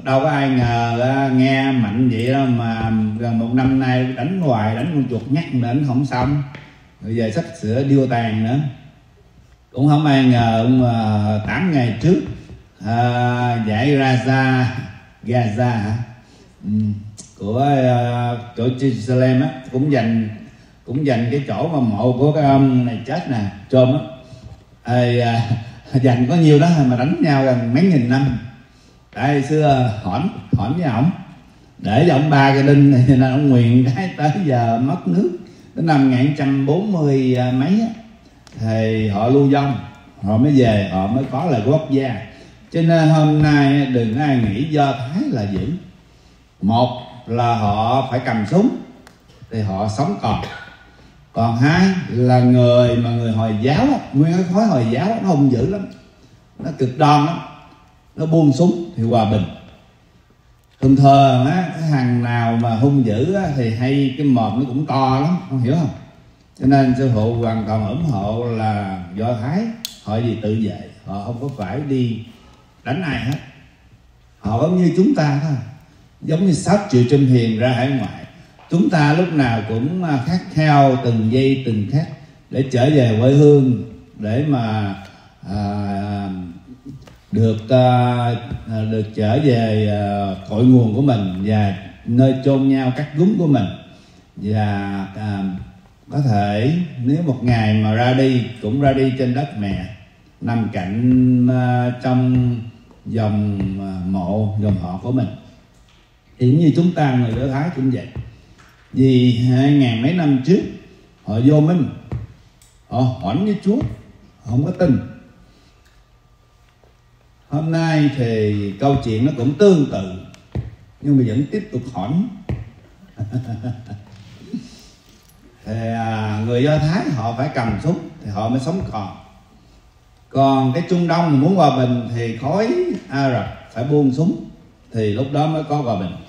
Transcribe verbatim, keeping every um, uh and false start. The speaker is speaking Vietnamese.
đâu có ai ngờ nghe mạnh vậy đó mà gần một năm nay đánh hoài, đánh con chuột nhắt đánh không xong, bây giờ sắp sửa điêu tàn nữa. Cũng không ai ngờ mà tám ngày trước à, giải Raza Gaza hả? Ừ, của uh, chỗ Jerusalem á, cũng dành cũng dành cái chỗ mà mộ của cái ông này chết nè, Trump á, à, dành có nhiêu đó mà đánh nhau gần mấy nghìn năm. Tại xưa hỏi hỏi với ổng để cho ông ba cái đinh này nên ông nguyện cái tới giờ mất nước đến năm một nghìn chín trăm bốn mươi mấy á, thì họ lưu vong, họ mới về, họ mới có là quốc gia. Cho nên hôm nay đừng ai nghĩ Do Thái là dữ. Một là họ phải cầm súng thì họ sống còn, còn hai là người mà người Hồi giáo á, nguyên cái khối Hồi giáo á, nó hung dữ lắm, nó cực đoan lắm, nó buông súng thì hòa bình. Thường thường á, cái thằng nào mà hung dữ á, thì hay cái mồm nó cũng to lắm, không hiểu không? Cho nên sư phụ hoàn toàn ủng hộ là Do Thái họ gì tự vệ, họ không có phải đi đánh ai hết, họ giống như chúng ta thôi, giống như sáu triệu Trung Hiền ra hải ngoại. Chúng ta lúc nào cũng khát khao từng giây từng khắc để trở về quê hương, để mà à, được à, được trở về à, cội nguồn của mình và nơi chôn nhau cắt gúng của mình. Và à, có thể nếu một ngày mà ra đi cũng ra đi trên đất mẹ, nằm cạnh à, trong dòng à, mộ dòng họ của mình. Thì như chúng ta người Do Thái cũng vậy. Vì hai ngàn mấy năm trước họ vô minh, họ hỏi với Chúa, họ không có tin. Hôm nay thì câu chuyện nó cũng tương tự, nhưng mà vẫn tiếp tục hỏi. Thì à, người Do Thái họ phải cầm súng thì họ mới sống còn. Còn cái Trung Đông muốn hòa bình thì khối Ả Rập phải buông súng thì lúc đó mới có hòa bình.